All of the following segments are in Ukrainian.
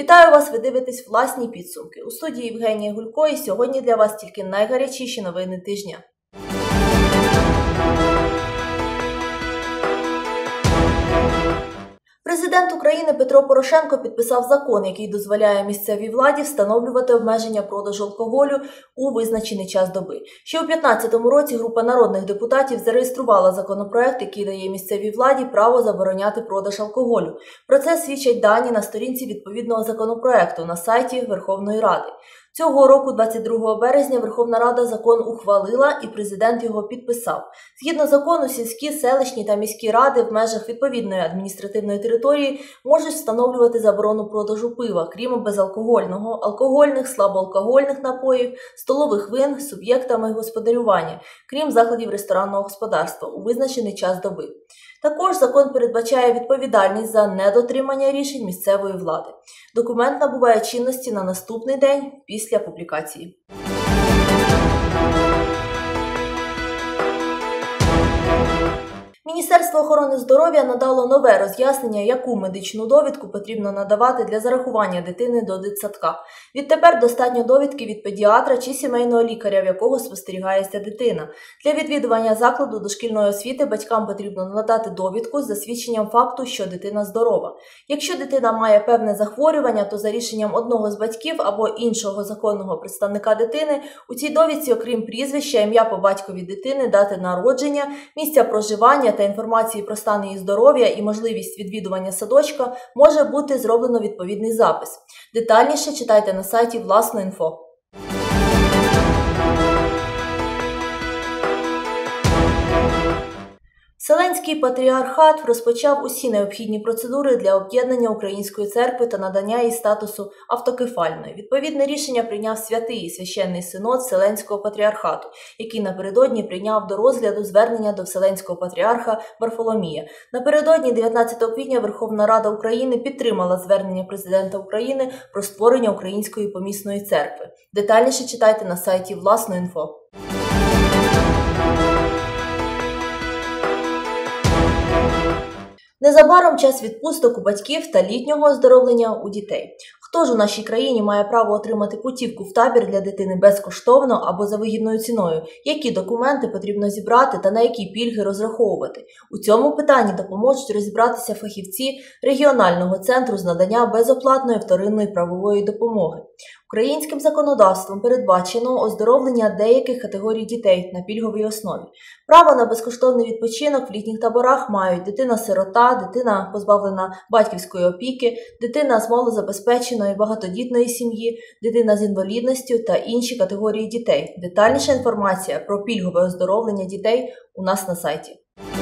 Вітаю вас, ви дивитесь «Власні підсумки». У студії Євгенія Гулько, і сьогодні для вас тільки найгарячіші новини тижня. Президент України Петро Порошенко підписав закон, який дозволяє місцевій владі встановлювати обмеження продажу алкоголю у визначений час доби. Ще у 2015 році група народних депутатів зареєструвала законопроект, який дає місцевій владі право забороняти продаж алкоголю. Про це свідчать дані на сторінці відповідного законопроекту на сайті Верховної Ради. Цього року, 22 березня, Верховна Рада закон ухвалила і президент його підписав. Згідно закону, сільські, селищні та міські ради в межах відповідної адміністративної території можуть встановлювати заборону продажу пива, крім безалкогольного, алкогольних, слабоалкогольних напоїв, столових вин суб'єктами господарювання, крім закладів ресторанного господарства, у визначений час доби. Також закон передбачає відповідальність за недотримання рішень місцевої влади. Документ набуває чинності на наступний день після публікації. Міністерство охорони здоров'я надало нове роз'яснення, яку медичну довідку потрібно надавати для зарахування дитини до дитсадка. Відтепер достатньо довідки від педіатра чи сімейного лікаря, в якого спостерігається дитина. Для відвідування закладу дошкільної освіти батькам потрібно надати довідку з засвідченням факту, що дитина здорова. Якщо дитина має певне захворювання, то за рішенням одного з батьків або іншого законного представника дитини у цій довідці, окрім прізвища, ім'я по батькові дитини, дати народження, місця проживання та інформації про стан її здоров'я і можливість відвідування садочка може бути зроблено відповідний запис. Детальніше читайте на сайті «Власно.Інфо». Вселенський патріархат розпочав усі необхідні процедури для об'єднання Української церкви та надання їй статусу автокефальної. Відповідне рішення прийняв Святий і Священний Синод Вселенського патріархату, який напередодні прийняв до розгляду звернення до Вселенського патріарха Варфоломія. Напередодні 19 квітня Верховна Рада України підтримала звернення президента України про створення Української помісної церкви. Детальніше читайте на сайті «Власно.Інфо». Незабаром час відпусток у батьків та літнього оздоровлення у дітей. Хто ж у нашій країні має право отримати путівку в табір для дитини безкоштовно або за вигідною ціною? Які документи потрібно зібрати та на які пільги розраховувати? У цьому питанні допоможуть розібратися фахівці регіонального центру з надання безоплатної вторинної правової допомоги. Українським законодавством передбачено оздоровлення деяких категорій дітей на пільговій основі. Право на безкоштовний відпочинок в літніх таборах мають дитина-сирота, дитина, позбавлена батьківської опіки, дитина з малозабезпеченої багатодітної сім'ї, дитина з інвалідністю та інші категорії дітей. Детальніша інформація про пільгове оздоровлення дітей у нас на сайті.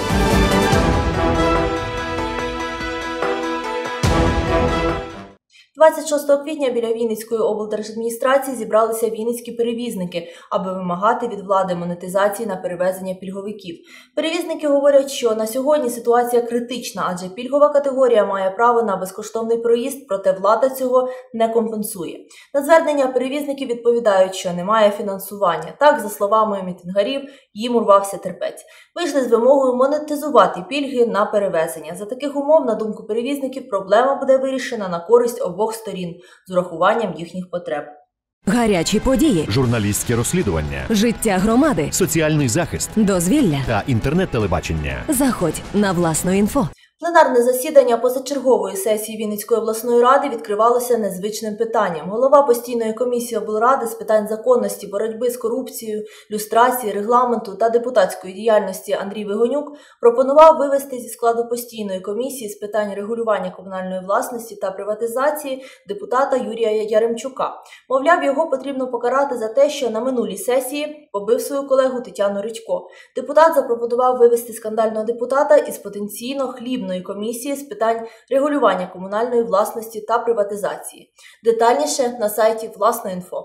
26 квітня біля Вінницької облдержадміністрації зібралися вінницькі перевізники, аби вимагати від влади монетизації на перевезення пільговиків. Перевізники говорять, що на сьогодні ситуація критична, адже пільгова категорія має право на безкоштовний проїзд, проте влада цього не компенсує. На звернення перевізників відповідають, що немає фінансування. Так, за словами мітингарів, їм урвався терпець. Вийшли з вимогою монетизувати пільги на перевезення. За таких умов, на думку перевізників, проблема буде вирішена на користь обох сторін з урахуванням їхніх потреб. Гарячі події, журналістське розслідування, життя громади, соціальний захист, дозвілля та інтернет-телебачення. Заходь на «Власно.Інфо». Пленарне засідання позачергової сесії Вінницької обласної ради відкривалося незвичним питанням. Голова постійної комісії облради з питань законності, боротьби з корупцією, люстрації, регламенту та депутатської діяльності Андрій Вигонюк пропонував вивести зі складу постійної комісії з питань регулювання комунальної власності та приватизації депутата Юрія Яремчука. Мовляв, його потрібно покарати за те, що на минулій сесії побив свою колегу Тетяну Редько. Депутат запропонував вивести скандального депутата із потенційно хлібної комісії з питань регулювання комунальної власності та приватизації. Детальніше на сайті «Власно.Інфо».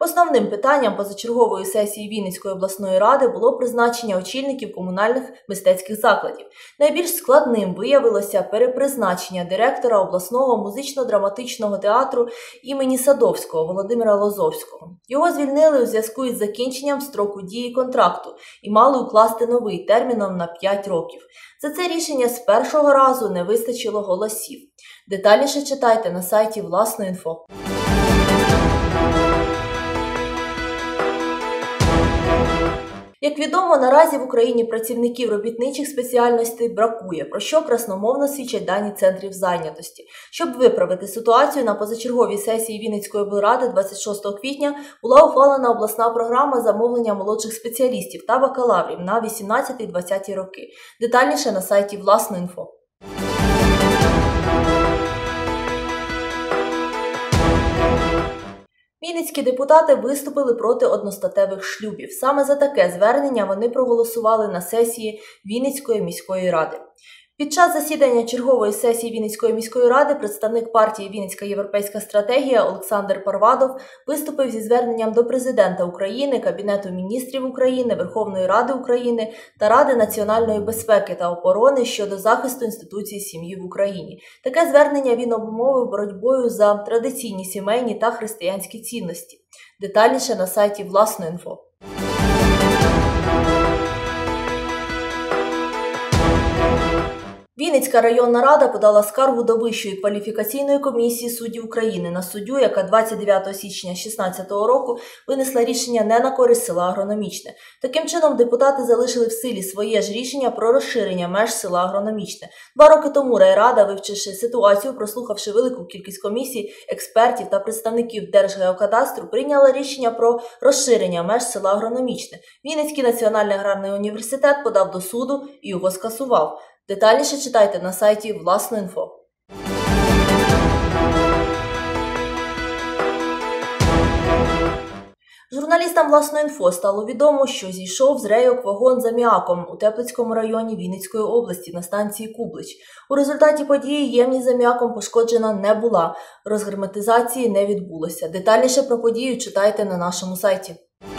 Основним питанням позачергової сесії Вінницької обласної ради було призначення очільників комунальних мистецьких закладів. Найбільш складним виявилося перепризначення директора обласного музично-драматичного театру імені Садовського Володимира Лозовського. Його звільнили у зв'язку із закінченням строку дії контракту і мали укласти новий терміном на 5 років. За це рішення з першого разу не вистачило голосів. Детальніше читайте на сайті Власно.Інфо. Як відомо, наразі в Україні працівників робітничих спеціальностей бракує, про що красномовно свідчать дані центрів зайнятості. Щоб виправити ситуацію, на позачерговій сесії Вінницької облради 26 квітня була ухвалена обласна програма замовлення молодших спеціалістів та бакалаврів на 18-20 роки. Детальніше на сайті Власно.Інфо. Вінницькі депутати виступили проти одностатевих шлюбів. Саме за таке звернення вони проголосували на сесії Вінницької міської ради. Під час засідання чергової сесії Вінницької міської ради представник партії «Вінницька європейська стратегія» Олександр Парвадов виступив зі зверненням до Президента України, Кабінету міністрів України, Верховної Ради України та Ради національної безпеки та оборони щодо захисту інституції сім'ї в Україні. Таке звернення він обумовив боротьбою за традиційні сімейні та християнські цінності. Детальніше на сайті Власно.Інфо. Вінницька районна рада подала скаргу до Вищої кваліфікаційної комісії суддів України на суддю, яка 29 січня 2016 року винесла рішення не на користь села Агрономічне. Таким чином, депутати залишили в силі своє ж рішення про розширення меж села Агрономічне. 2 роки тому райрада, вивчивши ситуацію, прослухавши велику кількість комісій, експертів та представників Держгеокадастру, прийняла рішення про розширення меж села Агрономічне. Вінницький національний аграрний університет подав до суду і його скасував. Детальніше читайте на сайті Власно.Інфо. Журналістам Власно.Інфо стало відомо, що зійшов з рейок вагон з аміаком у Теплицькому районі Вінницької області на станції Кублич. У результаті події ємність з аміаком пошкоджена не була, розгерметизації не відбулося. Детальніше про подію читайте на нашому сайті.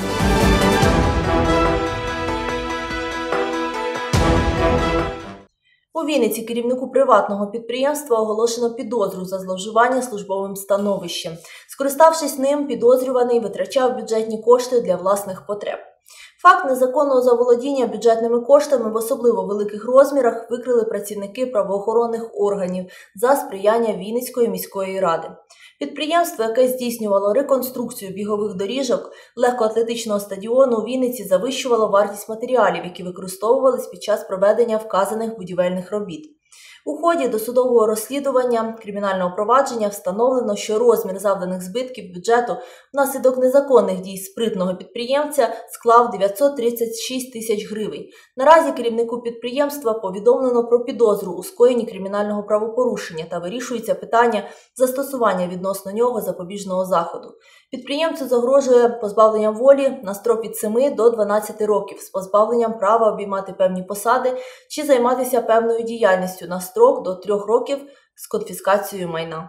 У Вінниці керівнику приватного підприємства оголошено підозру за зловживання службовим становищем. Скориставшись ним, підозрюваний витрачав бюджетні кошти для власних потреб. Факт незаконного заволодіння бюджетними коштами в особливо великих розмірах викрили працівники правоохоронних органів за сприяння Вінницької міської ради. Підприємство, яке здійснювало реконструкцію бігових доріжок легкоатлетичного стадіону у Вінниці, завищувало вартість матеріалів, які використовувались під час проведення вказаних будівельних робіт. У ході досудового розслідування кримінального провадження встановлено, що розмір завданих збитків бюджету внаслідок незаконних дій спритного підприємця склав 936 тисяч гривень. Наразі керівнику підприємства повідомлено про підозру у скоєнні кримінального правопорушення та вирішується питання застосування відносно нього запобіжного заходу. Підприємцю загрожує позбавленням волі на строк від 7 до 12 років з позбавленням права обіймати певні посади чи займатися певною діяльністю на строк до 3 років з конфіскацією майна.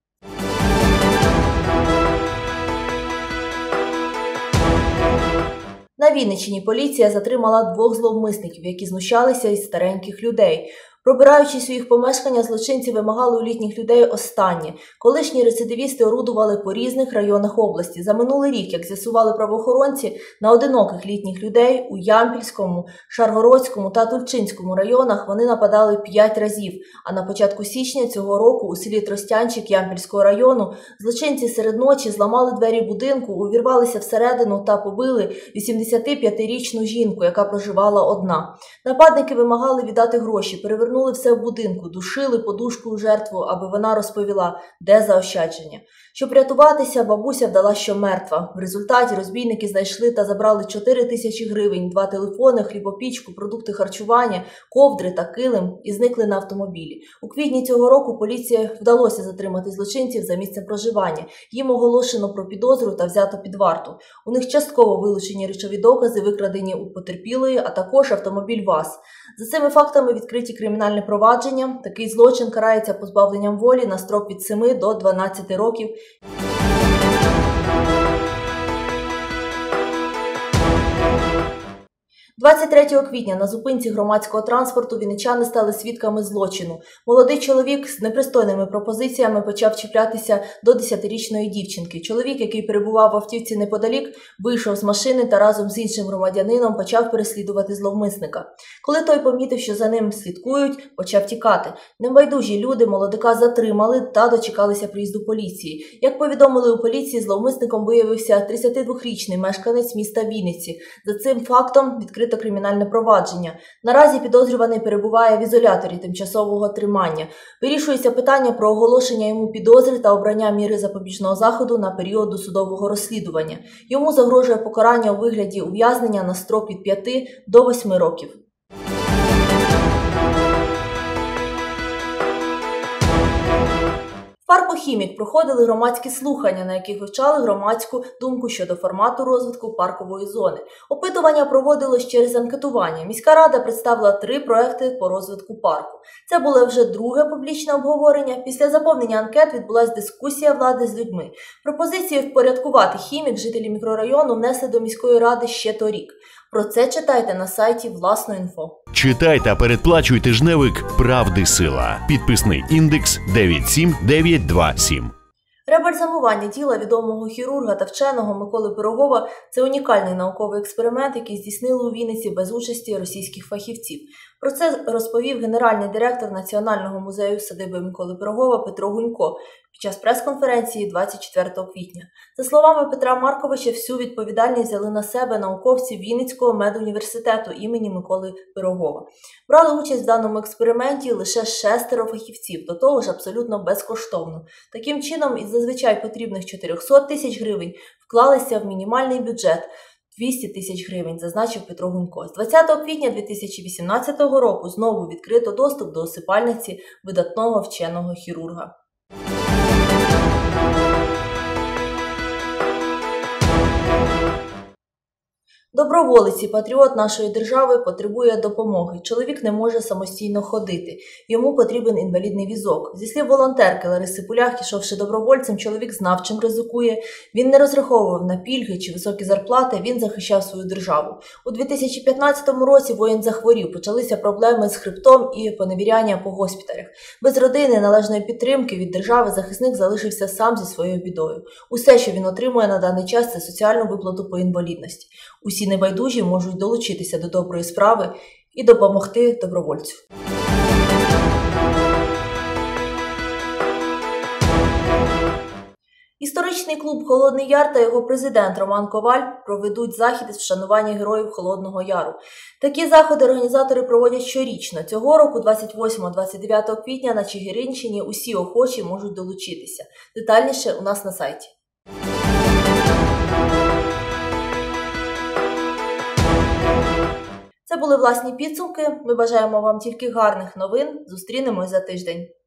На Вінниччині поліція затримала 2 зловмисників, які знущалися із стареньких людей. Пробираючись у їх помешкання, злочинці вимагали у літніх людей останнє. Колишні рецидивісти орудували по різних районах області. За минулий рік, як з'ясували правоохоронці, на одиноких літніх людей у Ямпільському, Шаргородському та Тульчинському районах вони нападали 5 разів. А на початку січня цього року у селі Тростянчик Ямпільського району злочинці серед ночі зламали двері будинку, увірвалися всередину та побили 85-річну жінку, яка проживала одна. Нападники вимагали віддати гроші, перевернули все в будинку, душили подушкою жертву, аби вона розповіла, де заощадження. Щоб рятуватися, бабуся вдала, що мертва. В результаті розбійники знайшли та забрали 4 тисячі гривень, 2 телефони, хлібопічку, продукти харчування, ковдри та килим і зникли на автомобілі. У квітні цього року поліції вдалося затримати злочинців за місцем проживання. Їм оголошено про підозру та взято під варту. У них частково вилучені речові докази, викрадені у потерпілої, а також автомобіль ВАЗ. За цими фактами відкриті кримінальне провадження. Такий злочин карається позбавленням волі на строк від 7 до 12 років. 23 квітня на зупинці громадського транспорту вінничани стали свідками злочину. Молодий чоловік з непристойними пропозиціями почав чіплятися до 10-річної дівчинки. Чоловік, який перебував в автівці неподалік, вийшов з машини та разом з іншим громадянином почав переслідувати зловмисника. Коли той помітив, що за ним слідкують, почав тікати. Небайдужі люди молодика затримали та дочекалися приїзду поліції. Як повідомили у поліції, зловмисником виявився 32-річний мешканець міста Вінниці. За цим фактом відкрито кримінальне провадження. Наразі підозрюваний перебуває в ізоляторі тимчасового тримання. Вирішується питання про оголошення йому підозри та обрання міри запобіжного заходу на період досудового розслідування. Йому загрожує покарання у вигляді ув'язнення на строк від 5 до 8 років. В парку «Хімік» проходили громадські слухання, на яких вивчали громадську думку щодо формату розвитку паркової зони. Опитування проводилось через анкетування. Міська рада представила 3 проекти по розвитку парку. Це було вже друге публічне обговорення. Після заповнення анкет відбулася дискусія влади з людьми. Пропозиції впорядкувати «Хімік» жителі мікрорайону внесли до міської ради ще торік. Про це читайте на сайті «Власно.Інфо». Читай та передплачуй тижневик «Правди сила». Підписний індекс 97927. Ребальзамування тіла відомого хірурга та вченого Миколи Пирогова – це унікальний науковий експеримент, який здійснили у Вінниці без участі російських фахівців. Про це розповів генеральний директор Національного музею садиби Миколи Пирогова Петро Гунько під час прес-конференції 24 квітня. За словами Петра Марковича, всю відповідальність взяли на себе науковці Вінницького медуніверситету імені Миколи Пирогова. Брали участь в даному експерименті лише 6 фахівців, до того ж абсолютно безкоштовно. Таким чином, із зазвичай потрібних 400 тисяч гривень вклалися в мінімальний бюджет – 200 тисяч гривень, зазначив Петро Гунько. З 20 квітня 2018 року знову відкрито доступ до осипальниці видатного вченого хірурга. Доброволець і патріот нашої держави потребує допомоги. Чоловік не може самостійно ходити. Йому потрібен інвалідний візок. Зі слів волонтерки Лариси Пулях, ішовши добровольцем, чоловік знав, чим ризикує. Він не розраховував на пільги чи високі зарплати, він захищав свою державу. У 2015 році воїн захворів, почалися проблеми з хребтом і поневіряння по госпіталях. Без родини, належної підтримки від держави захисник залишився сам зі своєю бідою. Усе, що він отримує на даний час, це соціальну виплату по інвалідності. Усі небайдужі можуть долучитися до доброї справи і допомогти добровольцю. Історичний клуб «Холодний Яр» та його президент Роман Коваль проведуть захід із вшанування героїв Холодного Яру. Такі заходи організатори проводять щорічно. Цього року, 28-29 квітня, на Чигиринщині усі охочі можуть долучитися. Детальніше у нас на сайті. Це були власні підсумки. Ми бажаємо вам тільки гарних новин. Зустрінемось за тиждень.